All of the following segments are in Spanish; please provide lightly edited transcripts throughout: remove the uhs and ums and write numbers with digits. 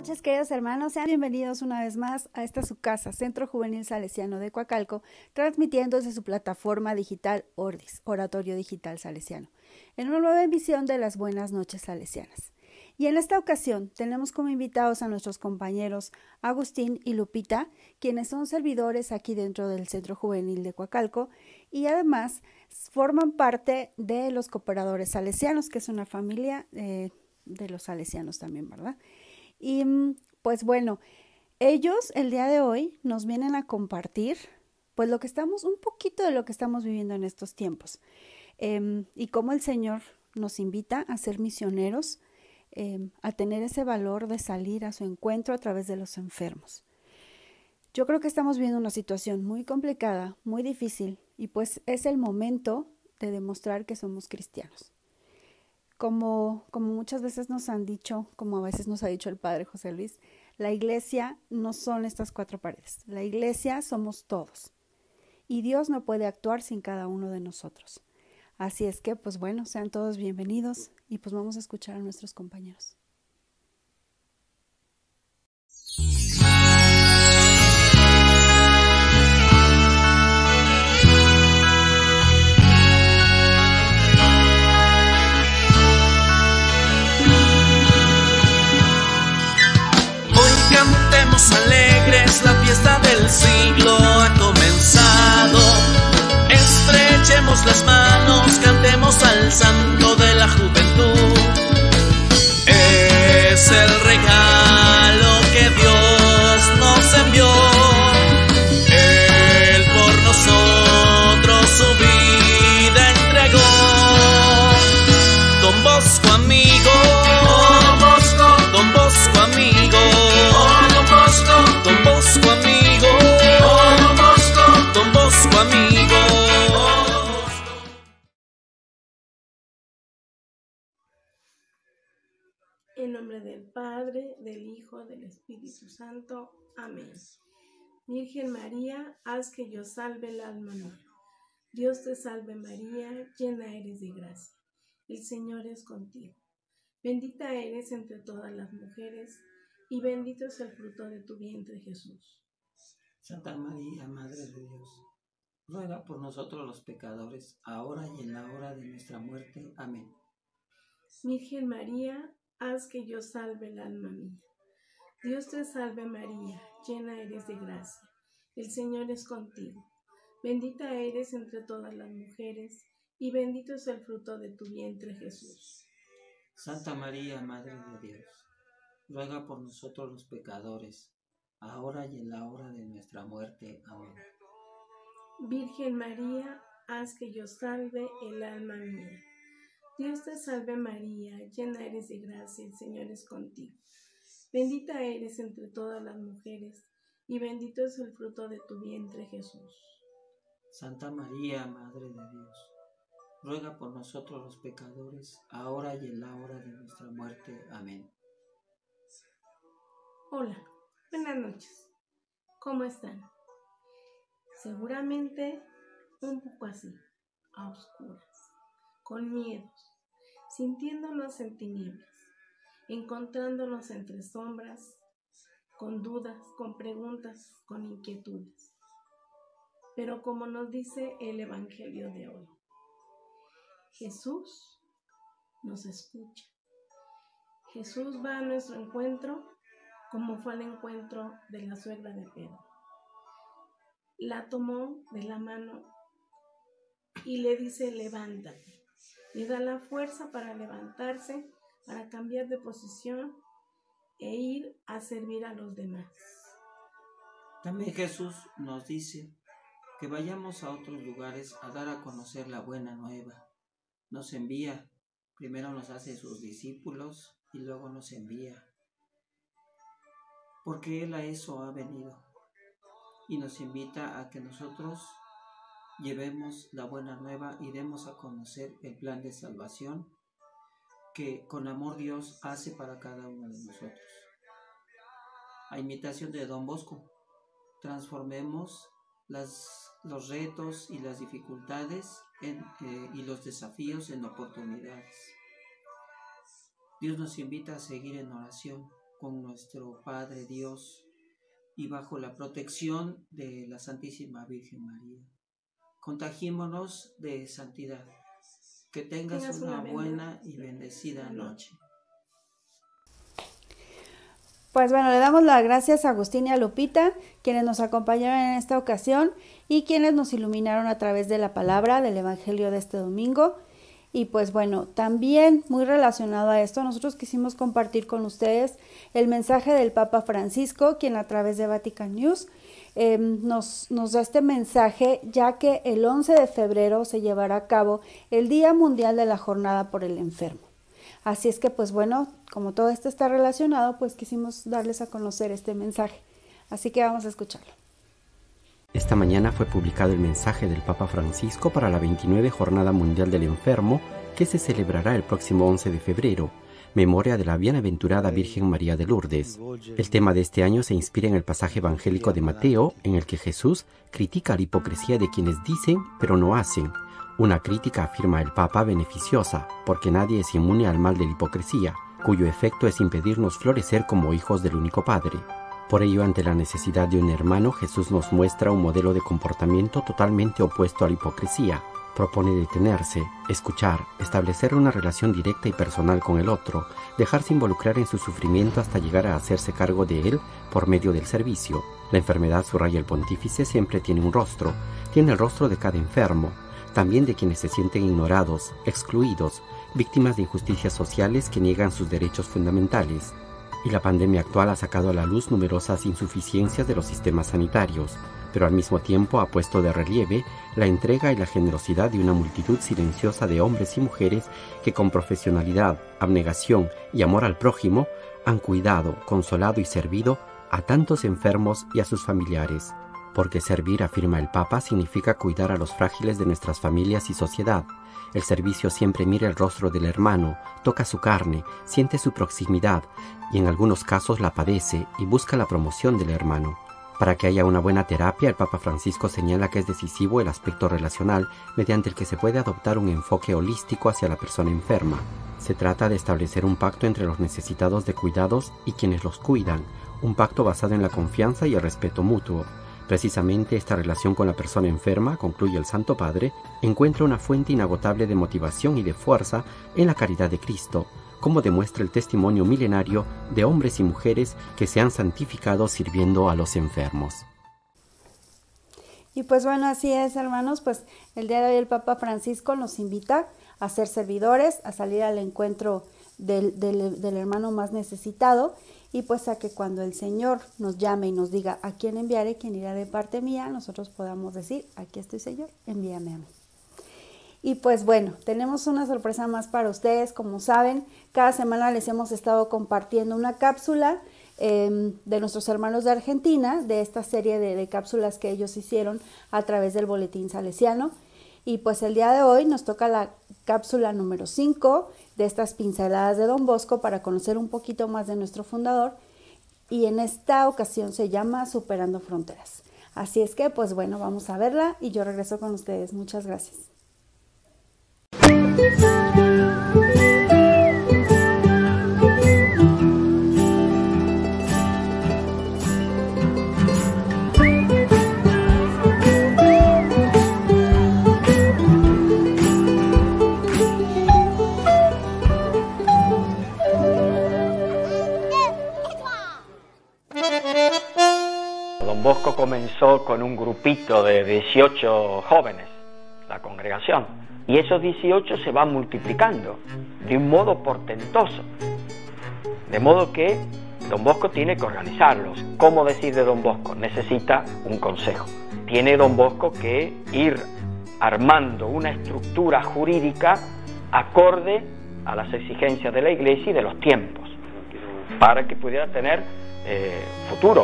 Noches, queridos hermanos, sean bienvenidos una vez más a esta su casa, Centro Juvenil Salesiano de Coacalco, transmitiendo desde su plataforma digital Ordis, Oratorio Digital Salesiano, en una nueva emisión de las Buenas Noches Salesianas. Y en esta ocasión tenemos como invitados a nuestros compañeros Agustín y Lupita, quienes son servidores aquí dentro del Centro Juvenil de Coacalco y además forman parte de los Cooperadores Salesianos, que es una familia de los salesianos también, ¿verdad? Y pues bueno, ellos el día de hoy nos vienen a compartir pues un poquito de lo que estamos viviendo en estos tiempos y cómo el Señor nos invita a ser misioneros, a tener ese valor de salir a su encuentro a través de los enfermos. Yo creo que estamos viviendo una situación muy complicada, muy difícil, y pues es el momento de demostrar que somos cristianos. Como muchas veces nos han dicho, como a veces nos ha dicho el Padre José Luis, la iglesia no son estas cuatro paredes. La iglesia somos todos. Y Dios no puede actuar sin cada uno de nosotros. Así es que, pues bueno, sean todos bienvenidos y pues vamos a escuchar a nuestros compañeros. Alegres, la fiesta del siglo ha comenzado. Estrechemos las manos, cantemos al santo de la juventud. Es el regalo que Dios nos envió. Él por nosotros su vida entregó. Don Bosco amigo, Don Bosco amigo. Don Bosco amigo, Don Bosco amigo. En nombre del Padre, del Hijo, del Espíritu Santo. Amén. Virgen María, haz que yo salve el alma mía. Dios te salve María, llena eres de gracia. El Señor es contigo. Bendita eres entre todas las mujeres, y bendito es el fruto de tu vientre, Jesús. Santa María, Madre de Dios, ruega por nosotros los pecadores, ahora y en la hora de nuestra muerte. Amén. Virgen María, haz que yo salve el alma mía. Dios te salve María, llena eres de gracia. El Señor es contigo. Bendita eres entre todas las mujeres, y bendito es el fruto de tu vientre, Jesús. Santa María, Madre de Dios, ruega por nosotros los pecadores, ahora y en la hora de nuestra muerte. Amén. Virgen María, haz que yo salve el alma mía. Dios te salve María, llena eres de gracia, el Señor es contigo. Bendita eres entre todas las mujeres, y bendito es el fruto de tu vientre, Jesús. Santa María, Madre de Dios, ruega por nosotros los pecadores, ahora y en la hora de nuestra muerte. Amén. Hola, buenas noches. ¿Cómo están? Seguramente un poco así, a oscuras, con miedos, sintiéndonos en tinieblas, encontrándonos entre sombras, con dudas, con preguntas, con inquietudes. Pero como nos dice el Evangelio de hoy, Jesús nos escucha. Jesús va a nuestro encuentro como fue el encuentro de la suegra de Pedro. La tomó de la mano y le dice: levántate. Le da la fuerza para levantarse, para cambiar de posición e ir a servir a los demás. También Jesús nos dice que vayamos a otros lugares a dar a conocer la buena nueva. Nos envía, primero nos hace sus discípulos y luego nos envía. Porque Él a eso ha venido y nos invita a que nosotros llevemos la buena nueva y demos a conocer el plan de salvación que con amor Dios hace para cada uno de nosotros. A imitación de Don Bosco, transformemos los retos y las dificultades y los desafíos en oportunidades. Dios nos invita a seguir en oración, con nuestro Padre Dios y bajo la protección de la Santísima Virgen María. Contagiémonos de santidad. Que tengas una buena y bendecida noche. Pues bueno, le damos las gracias a Agustín y a Lupita, quienes nos acompañaron en esta ocasión y quienes nos iluminaron a través de la palabra del Evangelio de este domingo. Y pues bueno, también muy relacionado a esto, nosotros quisimos compartir con ustedes el mensaje del Papa Francisco, quien a través de Vatican News nos da este mensaje, ya que el 11 de febrero se llevará a cabo el Día Mundial de la Jornada por el Enfermo. Así es que pues bueno, como todo esto está relacionado, pues quisimos darles a conocer este mensaje. Así que vamos a escucharlo. Esta mañana fue publicado el mensaje del Papa Francisco para la 29 Jornada Mundial del Enfermo, que se celebrará el próximo 11 de febrero, memoria de la bienaventurada Virgen María de Lourdes. El tema de este año se inspira en el pasaje evangélico de Mateo, en el que Jesús critica la hipocresía de quienes dicen pero no hacen. Una crítica, afirma el Papa, beneficiosa, porque nadie es inmune al mal de la hipocresía, cuyo efecto es impedirnos florecer como hijos del único Padre. Por ello, ante la necesidad de un hermano, Jesús nos muestra un modelo de comportamiento totalmente opuesto a la hipocresía. Propone detenerse, escuchar, establecer una relación directa y personal con el otro, dejarse involucrar en su sufrimiento hasta llegar a hacerse cargo de él por medio del servicio. La enfermedad, subraya el pontífice, siempre tiene un rostro. Tiene el rostro de cada enfermo, también de quienes se sienten ignorados, excluidos, víctimas de injusticias sociales que niegan sus derechos fundamentales. Y la pandemia actual ha sacado a la luz numerosas insuficiencias de los sistemas sanitarios, pero al mismo tiempo ha puesto de relieve la entrega y la generosidad de una multitud silenciosa de hombres y mujeres que con profesionalidad, abnegación y amor al prójimo han cuidado, consolado y servido a tantos enfermos y a sus familiares. Porque servir, afirma el Papa, significa cuidar a los frágiles de nuestras familias y sociedad. El servicio siempre mira el rostro del hermano, toca su carne, siente su proximidad y en algunos casos la padece y busca la promoción del hermano. Para que haya una buena terapia, el Papa Francisco señala que es decisivo el aspecto relacional mediante el que se puede adoptar un enfoque holístico hacia la persona enferma. Se trata de establecer un pacto entre los necesitados de cuidados y quienes los cuidan, un pacto basado en la confianza y el respeto mutuo. Precisamente esta relación con la persona enferma, concluye el Santo Padre, encuentra una fuente inagotable de motivación y de fuerza en la caridad de Cristo, como demuestra el testimonio milenario de hombres y mujeres que se han santificado sirviendo a los enfermos. Y pues bueno, así es, hermanos, pues el día de hoy el Papa Francisco nos invita a ser servidores, a salir al encuentro del hermano más necesitado, y pues a que cuando el Señor nos llame y nos diga a quién enviaré, quién irá de parte mía, nosotros podamos decir, aquí estoy, Señor, envíame a mí. Y pues bueno, tenemos una sorpresa más para ustedes. Como saben, cada semana les hemos estado compartiendo una cápsula de nuestros hermanos de Argentina, de esta serie de cápsulas que ellos hicieron a través del Boletín Salesiano. Y pues el día de hoy nos toca la cápsula número 5 de estas pinceladas de Don Bosco para conocer un poquito más de nuestro fundador. Y en esta ocasión se llama Superando Fronteras. Así es que, pues bueno, vamos a verla y yo regreso con ustedes. Muchas gracias. Don Bosco comenzó con un grupito de 18 jóvenes, la congregación, y esos 18 se van multiplicando de un modo portentoso, de modo que Don Bosco tiene que organizarlos. ¿Cómo decir de Don Bosco? Necesita un consejo. Tiene Don Bosco que ir armando una estructura jurídica acorde a las exigencias de la Iglesia y de los tiempos, para que pudiera tener futuro.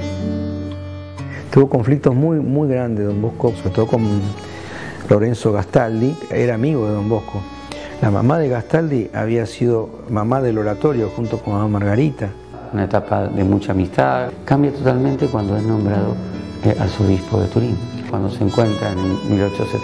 Tuvo conflictos muy grandes Don Bosco, sobre todo con Lorenzo Gastaldi, era amigo de Don Bosco. La mamá de Gastaldi había sido mamá del oratorio junto con mamá Margarita. Una etapa de mucha amistad. Cambia totalmente cuando es nombrado arzobispo de Turín. Cuando se encuentran en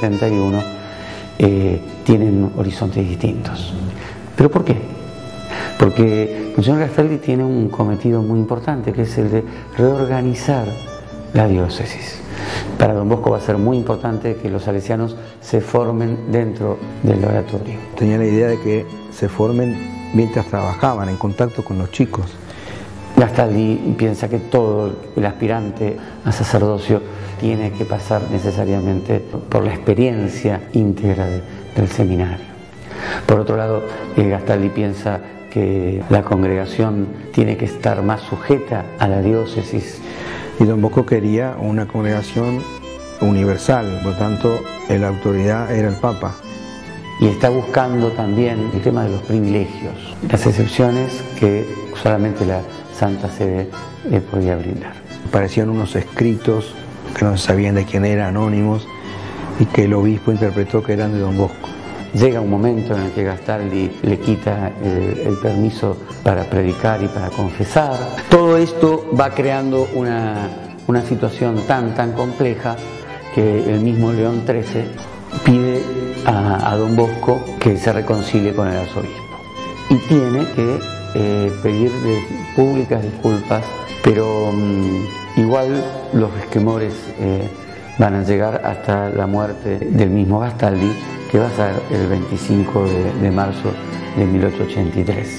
1871, tienen horizontes distintos. ¿Pero por qué? porque Monseñor Gastaldi tiene un cometido muy importante, que es el de reorganizar la diócesis. Para don Bosco va a ser muy importante que los salesianos se formen dentro del oratorio. Tenía la idea de que se formen mientras trabajaban, en contacto con los chicos. Gastaldi piensa que todo el aspirante a sacerdocio tiene que pasar necesariamente por la experiencia íntegra del seminario. Por otro lado, Gastaldi piensa que la congregación tiene que estar más sujeta a la diócesis. Y don Bosco quería una congregación universal, por lo tanto la autoridad era el Papa. Y está buscando también el tema de los privilegios, las excepciones que solamente la Santa Sede le podía brindar. Aparecían unos escritos que no se sabían de quién eran, anónimos, y que el obispo interpretó que eran de don Bosco. Llega un momento en el que Gastaldi le quita el permiso para predicar y para confesar. Todo esto va creando una situación tan compleja que el mismo León XIII pide a don Bosco que se reconcilie con el arzobispo. Y tiene que pedir públicas disculpas, pero igual los resquemores van a llegar hasta la muerte del mismo Gastaldi, que va a ser el 25 de marzo de 1883.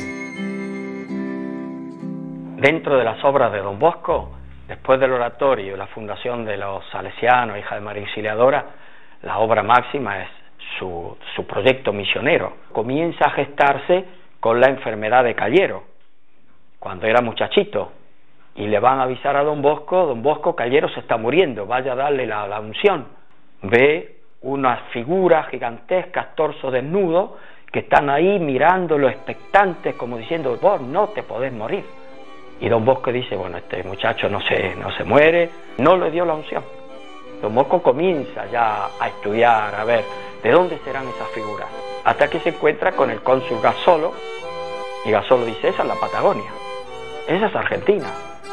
Dentro de las obras de don Bosco, después del oratorio y la fundación de los Salesianos, Hija de María Auxiliadora, la obra máxima es su proyecto misionero. Comienza a gestarse con la enfermedad de Callero, cuando era muchachito, y le van a avisar a don Bosco, Callero se está muriendo, vaya a darle la unción. Ve unas figuras gigantescas, torso desnudo, que están ahí mirándolo expectantes, como diciendo, vos no te podés morir. Y don Bosco dice, bueno, este muchacho no se muere, no le dio la unción. Don Bosco comienza ya a estudiar, a ver de dónde serán esas figuras, hasta que se encuentra con el cónsul Gasolo, y Gasolo dice, esa es la Patagonia, esa es Argentina.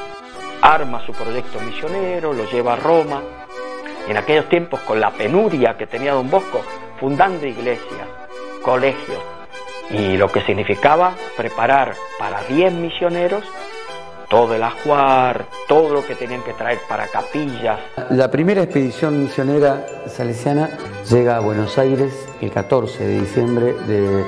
Arma su proyecto misionero, lo lleva a Roma. En aquellos tiempos, con la penuria que tenía don Bosco, fundando iglesias, colegios, y lo que significaba preparar para 10 misioneros todo el ajuar, todo lo que tenían que traer para capillas. La primera expedición misionera salesiana llega a Buenos Aires el 14 de diciembre de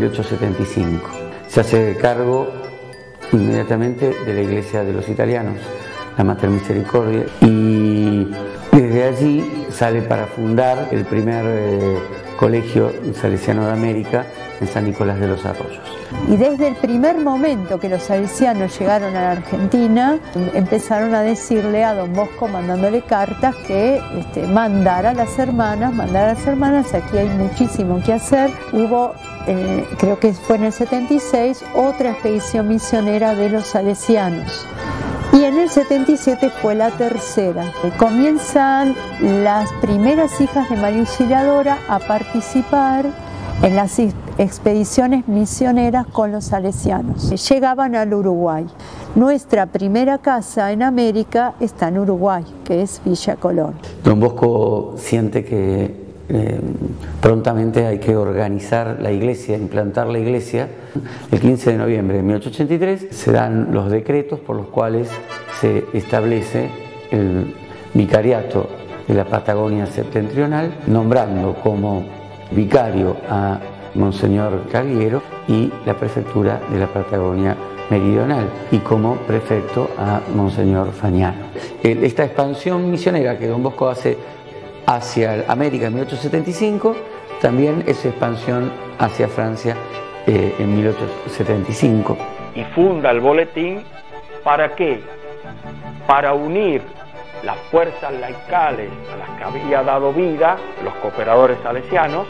1875. Se hace cargo inmediatamente de la iglesia de los italianos, la Mater Misericordia, y desde allí sale para fundar el primer colegio salesiano de América en San Nicolás de los Arroyos. Y desde el primer momento que los salesianos llegaron a la Argentina, empezaron a decirle a don Bosco, mandándole cartas, que mandara a las hermanas, aquí hay muchísimo que hacer. Hubo, creo que fue en el 76, otra expedición misionera de los salesianos. Y en el 77 fue la tercera. Comienzan las primeras hijas de María Auxiliadora a participar en las expediciones misioneras con los salesianos. Llegaban al Uruguay. Nuestra primera casa en América está en Uruguay, que es Villa Colón. Don Bosco siente que prontamente hay que organizar la iglesia, implantar la iglesia. El 15 de noviembre de 1883 se dan los decretos por los cuales se establece el vicariato de la Patagonia Septentrional, nombrando como vicario a Monseñor Caliero y la prefectura de la Patagonia Meridional, y como prefecto a Monseñor Fagnano. Esta expansión misionera que don Bosco hace hacia América en 1875, también es expansión hacia Francia en 1875. Y funda el boletín, ¿para qué? Para unir las fuerzas laicales a las que había dado vida los cooperadores salesianos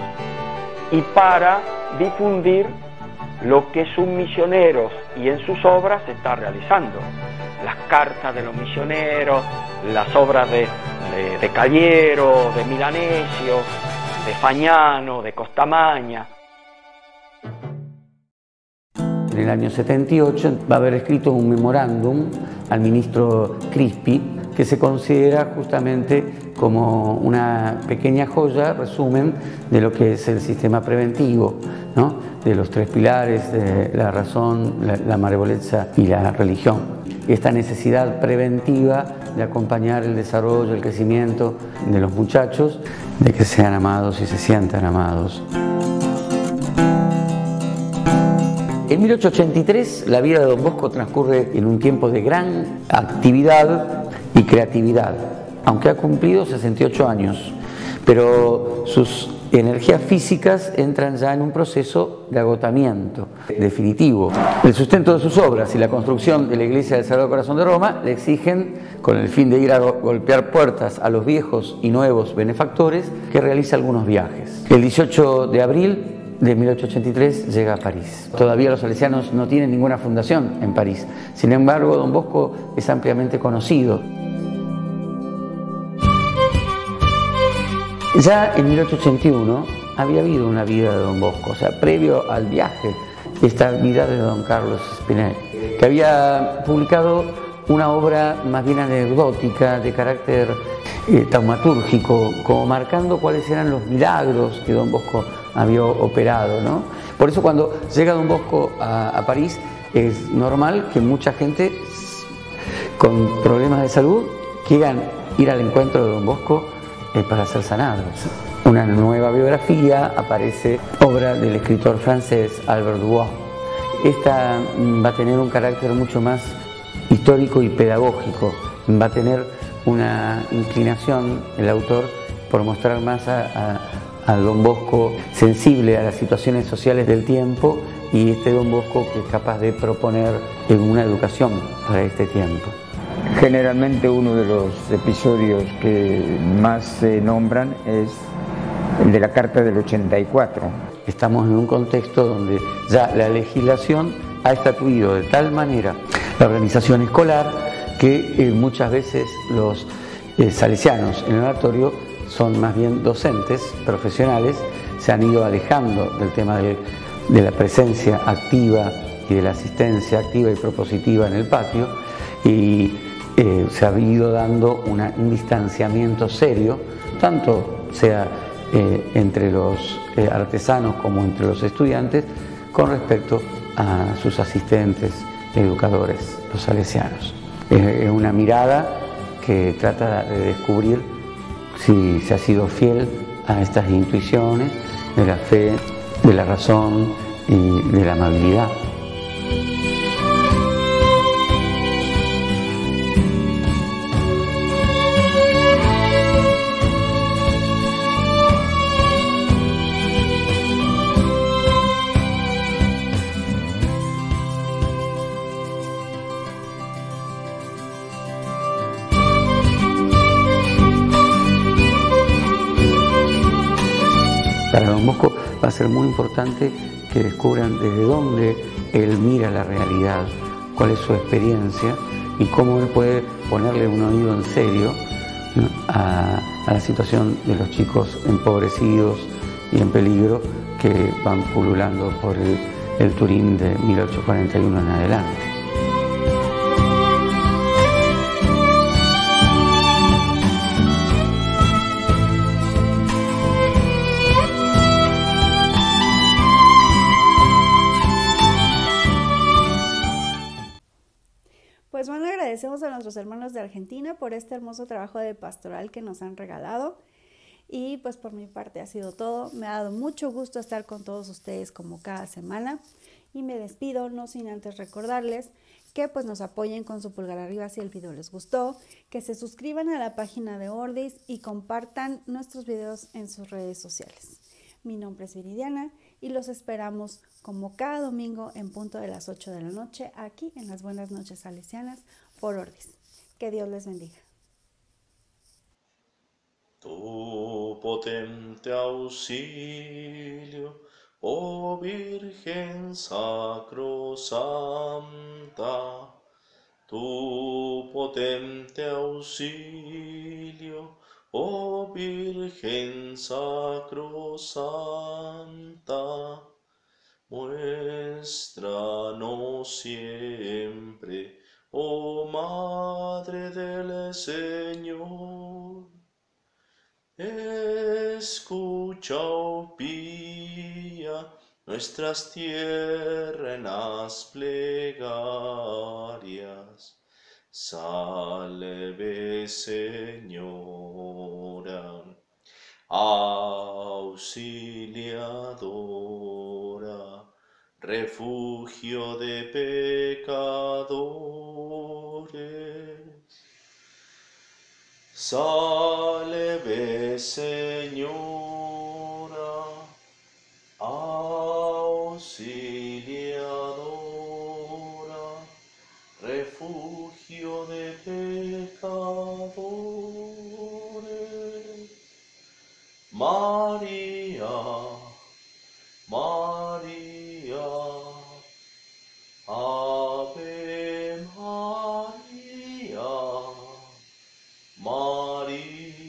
y para difundir lo que sus misioneros y en sus obras se está realizando. Las cartas de los misioneros, las obras de Caliero, de Milanesio, de Fagnano, de Costamaña. En el año 78 va a haber escrito un memorándum al ministro Crispi, que se considera justamente como una pequeña joya, resumen, de lo que es el sistema preventivo, ¿no? De los tres pilares, de la razón, la malevolencia y la religión. Esta necesidad preventiva de acompañar el desarrollo, el crecimiento de los muchachos, de que sean amados y se sientan amados. En 1883 la vida de Don Bosco transcurre en un tiempo de gran actividad y creatividad, aunque ha cumplido 68 años, pero sus energías físicas entran ya en un proceso de agotamiento definitivo. El sustento de sus obras y la construcción de la iglesia del Sagrado Corazón de Roma le exigen, con el fin de ir a golpear puertas a los viejos y nuevos benefactores, que realice algunos viajes. El 18 de abril de 1883 llega a París. Todavía los salesianos no tienen ninguna fundación en París. Sin embargo, Don Bosco es ampliamente conocido. Ya en 1881 había habido una vida de Don Bosco, o sea, previo al viaje, esta vida de Don Carlos Spinelli, que había publicado una obra más bien anecdótica, de carácter taumatúrgico, como marcando cuáles eran los milagros que Don Bosco había operado, ¿no? Por eso cuando llega Don Bosco a París es normal que mucha gente con problemas de salud quieran ir al encuentro de Don Bosco para ser sanados. Una nueva biografía aparece, obra del escritor francés Albert Dubois. Esta va a tener un carácter mucho más histórico y pedagógico, va a tener una inclinación el autor por mostrar más a Don Bosco sensible a las situaciones sociales del tiempo, y este Don Bosco que es capaz de proponer una educación para este tiempo. Generalmente uno de los episodios que más se nombran es el de la Carta del 84. Estamos en un contexto donde ya la legislación ha estatuido de tal manera la organización escolar que muchas veces los salesianos en el oratorio son más bien docentes, profesionales, se han ido alejando del tema de la presencia activa y de la asistencia activa y propositiva en el patio, y se ha ido dando un distanciamiento serio, tanto sea entre los artesanos como entre los estudiantes, con respecto a sus asistentes, educadores, los salesianos. Es una mirada que trata de descubrir si se ha sido fiel a estas intuiciones de la fe, de la razón y de la amabilidad. Para Don Bosco va a ser muy importante que descubran desde dónde él mira la realidad, cuál es su experiencia y cómo él puede ponerle un oído en serio, ¿no?, a la situación de los chicos empobrecidos y en peligro que van pululando por el Turín de 1841 en adelante. Pues bueno, agradecemos a nuestros hermanos de Argentina por este hermoso trabajo de pastoral que nos han regalado. Y pues por mi parte ha sido todo. Me ha dado mucho gusto estar con todos ustedes como cada semana. Y me despido, no sin antes recordarles que pues nos apoyen con su pulgar arriba si el video les gustó, que se suscriban a la página de Ordis y compartan nuestros videos en sus redes sociales. Mi nombre es Viridiana y los esperamos como cada domingo en punto de las 8 de la noche aquí en las Buenas Noches Salesianas por Ordis. Que Dios les bendiga. Tu potente auxilio, oh Virgen sacrosanta, tu potente auxilio, oh Virgen sacrosanta, muéstranos siempre oh Madre del Señor. Escucha, oh pía, nuestras tiernas plegarias. Salve, Señora, auxiliadora, refugio de pecadores. Salve, Señora, auxiliadora, refugio de pecadores. María, María, Ave María, María.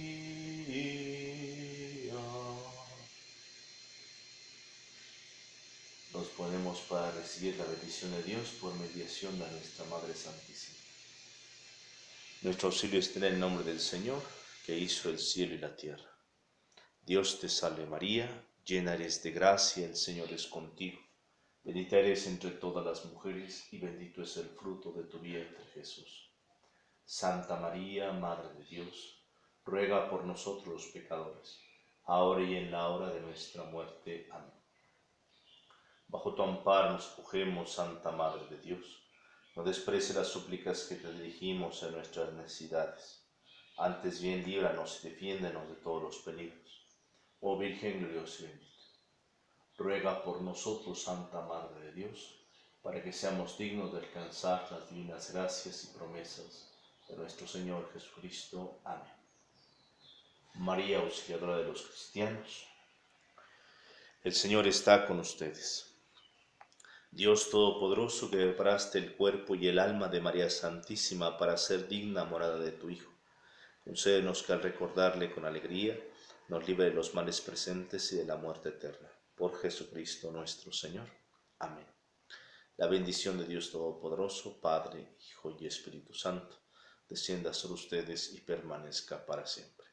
Nos ponemos para recibir la bendición de Dios por mediación de nuestra Madre Santísima. Nuestro auxilio está en el nombre del Señor, que hizo el cielo y la tierra. Dios te salve María, llena eres de gracia, el Señor es contigo. Bendita eres entre todas las mujeres y bendito es el fruto de tu vientre, Jesús. Santa María, Madre de Dios, ruega por nosotros los pecadores, ahora y en la hora de nuestra muerte. Amén. Bajo tu amparo nos acogemos, Santa Madre de Dios. No desprecie las súplicas que te dirigimos en nuestras necesidades. Antes bien, líbranos y defiéndenos de todos los peligros. Oh Virgen gloriosa y bendita, ruega por nosotros, Santa Madre de Dios, para que seamos dignos de alcanzar las divinas gracias y promesas de nuestro Señor Jesucristo. Amén. María, auxiliadora de los cristianos, el Señor está con ustedes. Dios Todopoderoso, que preparaste el cuerpo y el alma de María Santísima para ser digna morada de tu Hijo, concédenos que al recordarle con alegría nos libre de los males presentes y de la muerte eterna. Por Jesucristo nuestro Señor. Amén. La bendición de Dios Todopoderoso, Padre, Hijo y Espíritu Santo, descienda sobre ustedes y permanezca para siempre.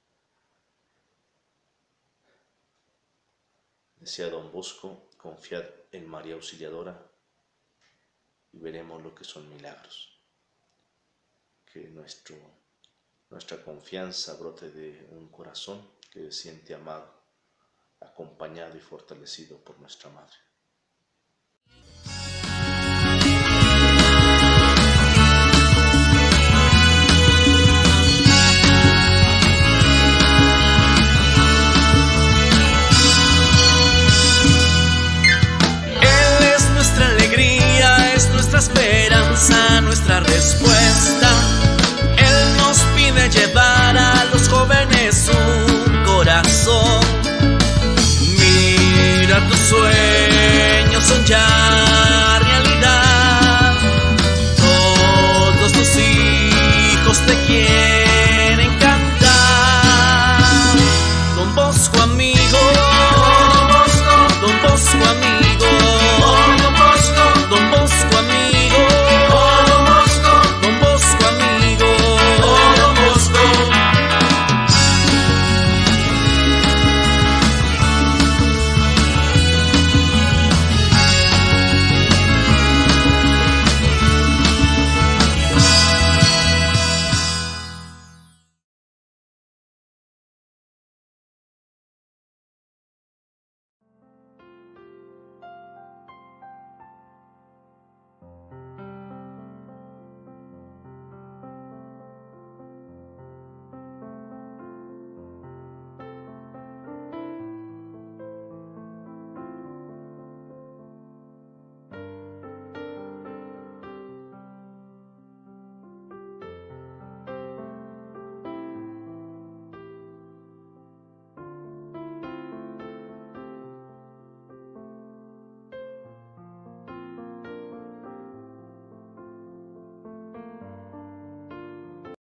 Decía Don Bosco, confiad en María Auxiliadora y veremos lo que son milagros. Que nuestra confianza brote de un corazón que se siente amado, acompañado y fortalecido por nuestra Madre. Él es nuestra alegría, es nuestra esperanza, nuestra respuesta.